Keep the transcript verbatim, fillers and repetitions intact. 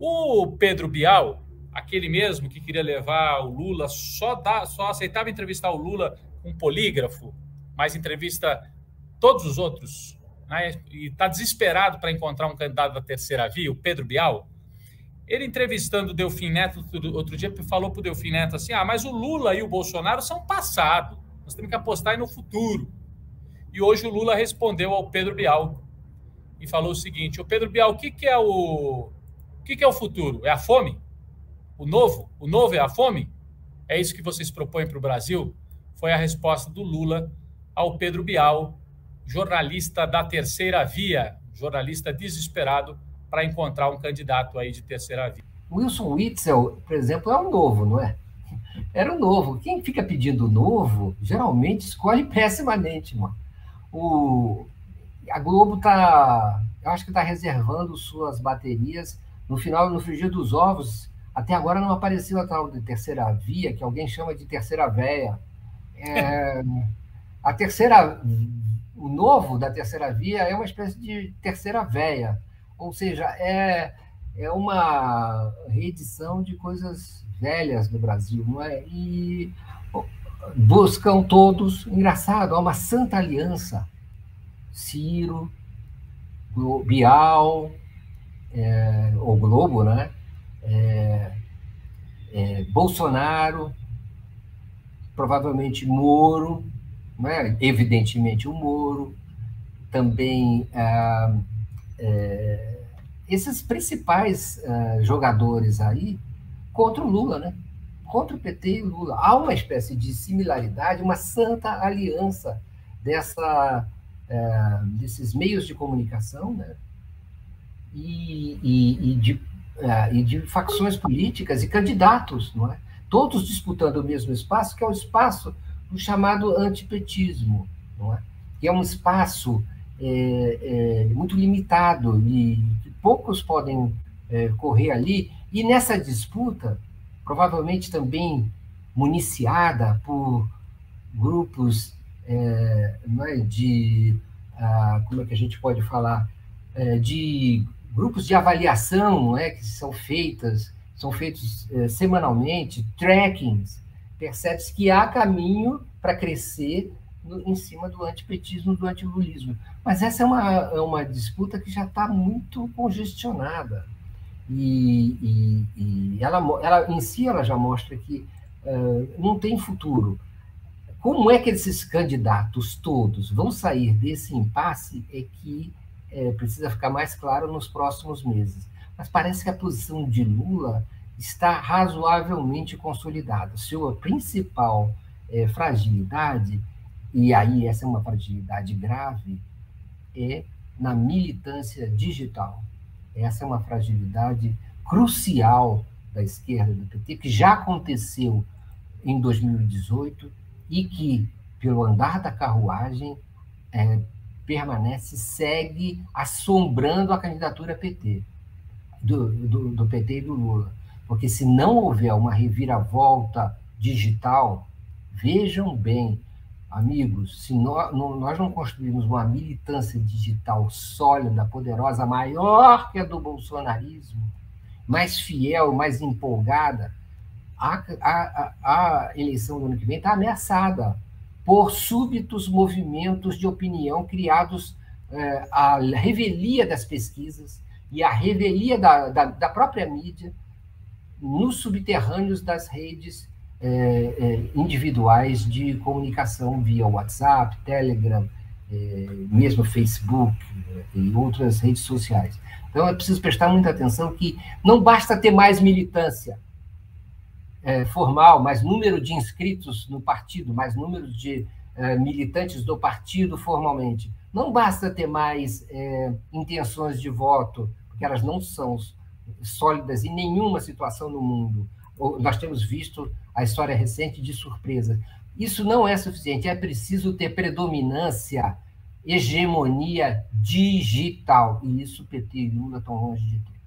O Pedro Bial, aquele mesmo que queria levar o Lula, só, dá, só aceitava entrevistar o Lula com um polígrafo, mas entrevista todos os outros, né? E está desesperado para encontrar um candidato da terceira via, o Pedro Bial. Ele entrevistando o Delfim Neto outro dia, falou para o Delfim Neto assim, ah, mas o Lula e o Bolsonaro são passado, nós temos que apostar no futuro. E hoje o Lula respondeu ao Pedro Bial e falou o seguinte, o Pedro Bial, o que, que é o... O que, que é o futuro? É a fome? O novo? O novo é a fome? É isso que vocês propõem para o Brasil? Foi a resposta do Lula ao Pedro Bial, jornalista da terceira via, jornalista desesperado para encontrar um candidato aí de terceira via. Wilson Witzel, por exemplo, é um novo, não é? Era um novo. Quem fica pedindo novo, geralmente escolhe pessimamente, mano. O... A Globo está, eu acho que está reservando suas baterias no final, no frigir dos ovos. Até agora não apareceu a tal de terceira via, que alguém chama de terceira véia. É, a terceira, o novo da terceira via é uma espécie de terceira véia, ou seja, é, é uma reedição de coisas velhas do Brasil, não é? E buscam todos, engraçado, há uma santa aliança, Ciro, Bial, é, o Globo, né? É, é, Bolsonaro, provavelmente Moro, né? Evidentemente o Moro, também ah, é, esses principais ah, jogadores aí contra o Lula, né? Contra o P T e o Lula. Há uma espécie de similaridade, uma santa aliança dessa, é, desses meios de comunicação, né? E, e, e, de, uh, e de facções políticas e candidatos, não é? Todos disputando o mesmo espaço, que é o espaço do chamado antipetismo, não é? Que é um espaço é, é, muito limitado e poucos podem é, correr ali. E nessa disputa, provavelmente também municiada por grupos é, não é, de, ah, como é que a gente pode falar, é, de grupos de avaliação, é, que são feitas, são feitos é, semanalmente, trackings, percebe-se que há caminho para crescer no, em cima do antipetismo, do antilulismo. Mas essa é uma, é uma disputa que já está muito congestionada. E, e, e ela, ela, em si, ela já mostra que uh, não tem futuro. Como é que esses candidatos todos vão sair desse impasse é que é, precisa ficar mais claro nos próximos meses. Mas parece que a posição de Lula está razoavelmente consolidada. Sua principal é, fragilidade, e aí essa é uma fragilidade grave, é na militância digital. Essa é uma fragilidade crucial da esquerda do P T, que já aconteceu em dois mil e dezoito e que, pelo andar da carruagem, é, permanece, segue assombrando a candidatura P T, do, do, do P T e do Lula. Porque se não houver uma reviravolta digital, vejam bem, amigos, se nós, nós não construirmos uma militância digital sólida, poderosa, maior que a do bolsonarismo, mais fiel, mais empolgada, a, a, a eleição do ano que vem está ameaçada por súbitos movimentos de opinião criados eh, à revelia das pesquisas e à revelia da, da, da própria mídia nos subterrâneos das redes eh, eh, individuais de comunicação via WhatsApp, Telegram, eh, mesmo Facebook eh, e outras redes sociais. Então, é preciso prestar muita atenção que não basta ter mais militância É, formal, mais número de inscritos no partido, mais número de é, militantes do partido formalmente. Não basta ter mais é, intenções de voto, porque elas não são sólidas em nenhuma situação no mundo. Nós temos visto a história recente de surpresa. Isso não é suficiente, é preciso ter predominância, hegemonia digital, e isso P T e Lula estão longe de ter.